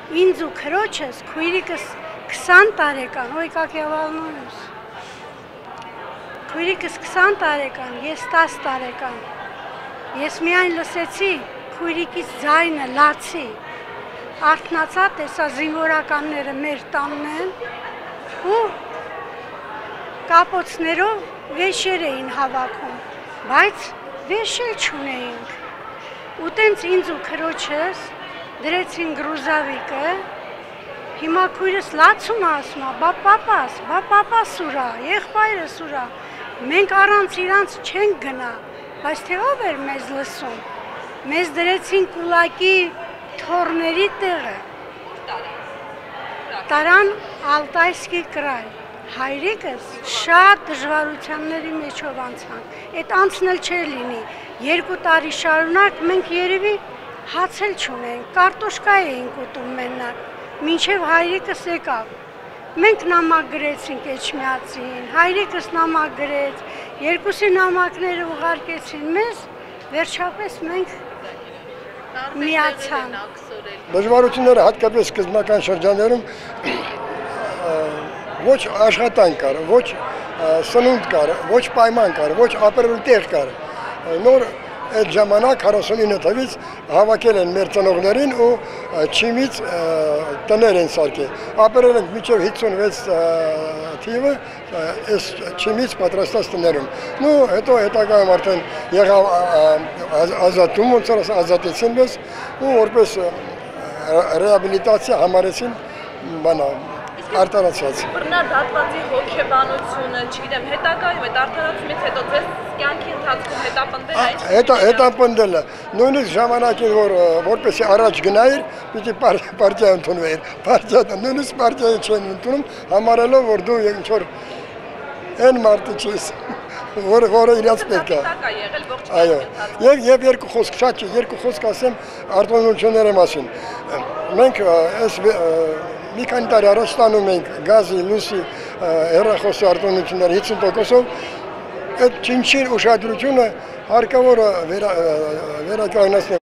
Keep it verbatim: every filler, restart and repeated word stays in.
ինձ ու քրոջս քույրիկս քսան տարեկան, ոյ как я волнуюсь։ Քույրիկս քսան տարեկան, ես տասը տարեկան։ Ես միայն լսեցի քույրիկից ձայնը լացի։ Արթնացա, տեսա զինվորականները մեր տանն են ու կապոցներով վեշեր էին հավաքում, բայց վեշել չունեինք։ Ու տենց ինձ ու քրոջս դրեցին գրուզավիկը, հիմա քույրս լացում ասում է, բա պապաս, բա պապաս ուրա, եղբայրս ուրա, մենք առանց իրանց չենք գնա, բայց թե ով էր մեզ լսում, մեզ դրեցին կուլակի թորների տեղը, տարան Ալտայսկի կրայ, հայրիկս շատ դժվարությանների մեջով անցանք, այդ անցնել չէր լինի, երկու տարի շարունակ մենք երևի հացել չունենք, կարտոշկա էինք ուտում մենակ, մինչև հայրիկս եկավ, մենք նամակ գրեցինք Էջմիածին, հայրիկս նամակ գրեց, երկուսի նամակները ուղարկեցին մեզ, վերջապես մենք միացան։ Դժվարությունները հատկապես սկզբնական շրջաններում ոչ աշխատանք կար, ոչ սնունդ կար, ոչ պայման կար, ոչ ապրելու տեղ կար։ Նոր այդ ժամանակ քառասունինը թվից հավաքել են մեր ծնողներին ու չիմից տներ են սարքել։ Ապրել ենք մինչև հիսունվեց թիվը այս չիմից պատրաստած տներում։ Նու հետո հետագայում արդեն եղավ ազատում, ոնց որ ազատեցին մեզ ու որպես ռեաբիլիտացիա համարեցին բանա արտարացված։ Բռնած հատվածի հոգեբանությունը, չգիտեմ, հետագայում այդ արտարացումից հետո ձեզ կյանքի ընթացքում հետապնդել է, Հետա հետապնդելը, նույնիսկ ժամանակին, որ որպեսի առաջ գնայր, պիտի պարտիա ընդունվեիր, պարտիա, նույնիսկ պարտիայի չեն ընդունում, համարելով, որ դու ինչ-որ են մարդը չես, որը իրաց պետք է։ Այո, և երկու խոսք, շատ չի, երկու խոսք ասեմ արտոնությունների մասին։ Մենք այս մի քանի տարի առաջ ստանում ենք գազի, լույսի, հեռախոսի արտոնությունները հիսուն տոկոսով, այդ չինչին ուշադրությունը հարկավոր է վերականգնեցնել։